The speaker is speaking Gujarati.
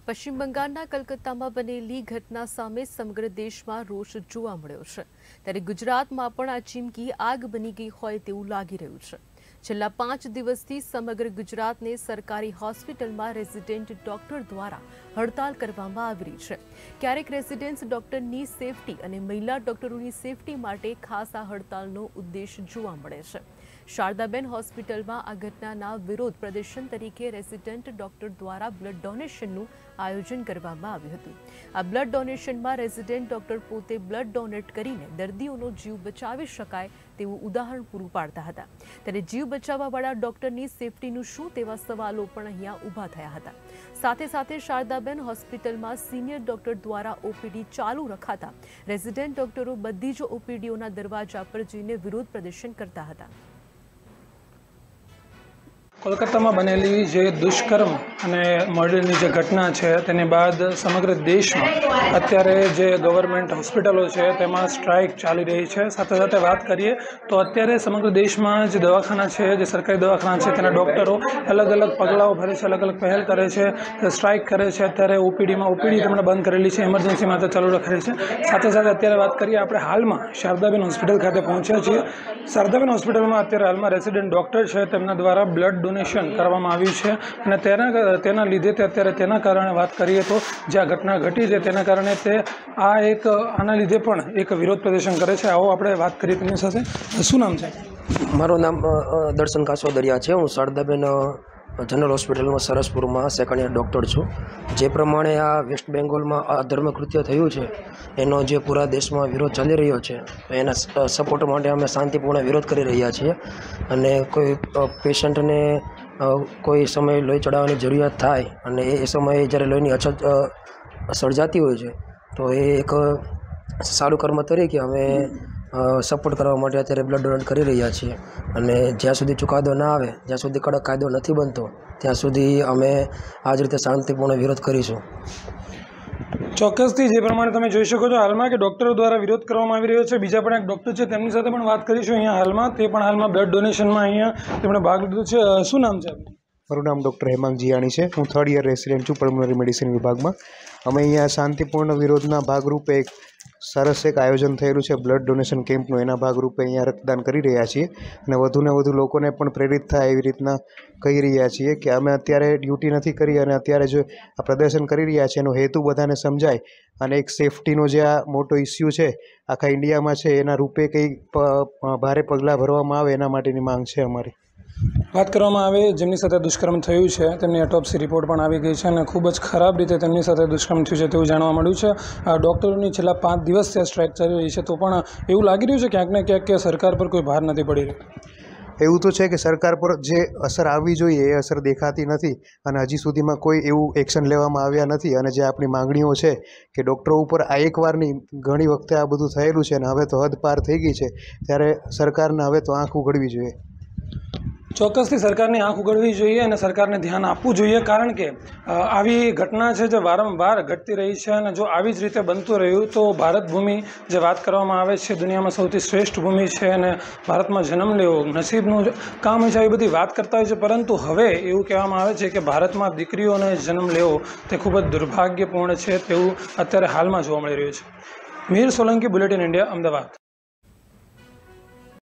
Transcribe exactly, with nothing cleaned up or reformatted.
પશ્ચિમ બંગાળના કલકત્તામાં બનેલી ઘટના સામે સમગ્ર દેશમાં રોષ જોવા મળ્યો છે ત્યારે ગુજરાતમાં પણ આ ચીમકી આગ બની ગઈ હોય તેવું લાગી રહ્યું છે। છેલ્લા પાંચ દિવસથી સમગ્ર ગુજરાતને સરકારી હોસ્પિટલમાં રેસિડેન્ટ ડોક્ટર દ્વારા હડતાલ કરવામાં આવી રહી છે। ક્યારેક રેસિડેન્ટ ડોક્ટરની સેફટી અને મહિલા ડોક્ટરોની સેફટી માટે ખાસ આ હડતાલનો ઉદ્દેશ જોવા મળે છે। શારદાબેન હોસ્પિટલમાં આ ઘટનાના વિરોધ પ્રદર્શન તરીકે રેસિડેન્ટ ડોક્ટર દ્વારા બ્લડ ડોનેશનનું આયોજન કરવામાં આવ્યું હતું। આ બ્લડ ડોનેશનમાં રેસિડેન્ટ ડોક્ટર પોતે બ્લડ ડોનેટ કરીને દર્દીઓનો જીવ બચાવી શકાય તેવું ઉદાહરણ પૂરું પાડતા હતા। ત્યારે જીવ બચાવવાવાળા ડોક્ટરની સેફટીનું શું તેવા સવાલો પણ અહીંયા ઊભા થયા હતા। સાથે સાથે શારદાબેન હોસ્પિટલમાં સિનિયર ડોક્ટર દ્વારા ઓપીડી ચાલુ રખાતા રેસિડેન્ટ ડોક્ટરો બધી જ ઓપીડીઓના દરવાજા પર જઈને વિરોધ પ્રદર્શન કરતા હતા। કોલકાતામાં બનેલી જે દુષ્કર્મ અને મર્ડરની જે ઘટના છે તેની બાદ સમગ્ર દેશમાં અત્યારે જે ગવર્મેન્ટ હોસ્પિટલો છે તેમાં સ્ટ્રાઇક ચાલી રહી છે। સાથે સાથે વાત કરીએ તો અત્યારે સમગ્ર દેશમાં જે દવાખાના છે, જે સરકારી દવાખાના છે તેના ડૉક્ટરો અલગ અલગ પગલાઓ ભરે છે, અલગ અલગ પહેલ કરે છે, સ્ટ્રાઇક કરે છે। અત્યારે ઓપીડીમાં ઓપીડી તેમણે બંધ કરેલી છે, ઇમરજન્સી માટે ચાલુ રાખેલી છે। સાથે સાથે અત્યારે વાત કરીએ આપણે હાલમાં શારદાબેન હોસ્પિટલ ખાતે પહોંચ્યા છીએ। શારદાબેન હોસ્પિટલમાં અત્યારે હાલમાં રેસિડેન્ટ ડૉક્ટર છે તેમના દ્વારા બ્લડ ડોનેશન કરવામાં આવ્યું છે અને તેના તેના લીધે તે અત્યારે તેના કારણે વાત કરીએ તો જે આ ઘટના ઘટી છે તેના કારણે તે આ એક આના લીધે પણ એક વિરોધ પ્રદર્શન કરે છે। આવો આપણે વાત કરીએ તેમની સાથે। શું નામ છે? મારું નામ દર્શન કાસોદરિયા છે। હું શારદાબેન જનરલ હોસ્પિટલમાં સરસપુરમાં સેકન્ડ યર ડૉક્ટર છું। જે પ્રમાણે આ વેસ્ટ બેંગોલમાં આ ધર્મકૃત્ય થયું છે એનો જે પૂરા દેશમાં વિરોધ ચાલી રહ્યો છે એના સપોર્ટ માટે અમે શાંતિપૂર્ણ વિરોધ કરી રહ્યા છીએ અને કોઈ પેશન્ટને કોઈ સમયે લોહી ચડાવવાની જરૂરિયાત થાય અને એ સમયે જ્યારે લોહીની અછત સર્જાતી હોય છે તો એ એક સારું કર્મ તરીકે અમે સપોર્ટ કરવા માટે અત્યારે બ્લડ ડોનેટ કરી રહ્યા છીએ અને જ્યાં સુધી ચુકાદો ના આવે, જ્યાં સુધી કડક કાયદો નથી બનતો ત્યાં સુધી અમે આ જ રીતે શાંતિપૂર્ણ વિરોધ કરીશું। ચોક્કસથી જે પ્રમાણે તમે જોઈ શકો છો હાલમાં કે ડૉક્ટરો દ્વારા વિરોધ કરવામાં આવી રહ્યો છે। બીજા પણ એક ડૉક્ટર છે તેમની સાથે પણ વાત કરીશું અહીંયા હાલમાં, તે પણ હાલમાં બ્લડ ડોનેશનમાં અહીંયા તેમણે ભાગ લીધો છે। શું નામ છે? મારું નામ ડૉક્ટર હેમાંગ જીયાણી છે। હું થર્ડ યર રેસિડેન્ટ છું પલ્મોનરી મેડિસિન વિભાગમાં। અમે અહીંયા શાંતિપૂર્ણ વિરોધના ભાગરૂપે એક સરસ એક આયોજન થયેલું છે બ્લડ ડોનેશન કેમ્પનું, એના ભાગરૂપે અહીંયા રક્તદાન કરી રહ્યા છીએ અને વધુને વધુ લોકોને પણ પ્રેરિત થાય એવી રીતના કહી રહ્યા છીએ કે અમે અત્યારે ડ્યુટી નથી કરી અને અત્યારે જો આ પ્રદર્શન કરી રહ્યા છીએ એનો હેતુ બધાને સમજાય અને એક સેફટીનો જે આ મોટો ઇસ્યુ છે આખા ઇન્ડિયામાં છે એના રૂપે કંઈ ભારે પગલાં ભરવામાં આવે એના માટેની માંગ છે અમારી। વાત કરવામાં આવે જેમની સાથે દુષ્કર્મ થયું છે તેમની ઓટોપ્સી રિપોર્ટ પણ આવી ગઈ છે અને ખૂબ જ ખરાબ રીતે તેમની સાથે દુષ્કર્મ થયું છે તેવું જાણવા મળ્યું છે। ડૉક્ટરોની છેલ્લા પાંચ દિવસથી સ્ટ્રાઇક ચાલી રહી છે તો પણ એવું લાગી રહ્યું છે ક્યાંક ને ક્યાંક કે સરકાર પર કોઈ ભાર નથી પડી રહ્યો। એવું તો છે કે સરકાર પર જે અસર આવવી જોઈએ એ અસર દેખાતી નથી અને હજી સુધીમાં કોઈ એવું એક્શન લેવામાં આવ્યા નથી અને જે આપણી માંગણીઓ છે કે ડૉક્ટરો ઉપર આ એકવારની ઘણી વખતે આ બધું થયેલું છે અને હવે તો હદ પાર થઈ ગઈ છે ત્યારે સરકારને હવે તો આંખ ઉઘડવી જોઈએ। ચોક્કસથી સરકારની આંખ ઉઘડવી જોઈએ અને સરકારને ધ્યાન આપવું જોઈએ કારણ કે આવી ઘટના છે જે વારંવાર ઘટતી રહી છે અને જો આવી જ રીતે બનતું રહ્યું તો ભારત ભૂમિ જે વાત કરવામાં આવે છે દુનિયામાં સૌથી શ્રેષ્ઠ ભૂમિ છે અને ભારતમાં જન્મ લેવો નસીબનું કામ હોય છે આવી બધી વાત કરતા હોય છે, પરંતુ હવે એવું કહેવામાં આવે છે કે ભારતમાં દીકરીઓને જન્મ લેવો તે ખૂબ જ દુર્ભાગ્યપૂર્ણ છે તેવું અત્યારે હાલમાં જોવા મળી રહ્યું છે। Mir Solanki, bulletin India, Ahmedabad.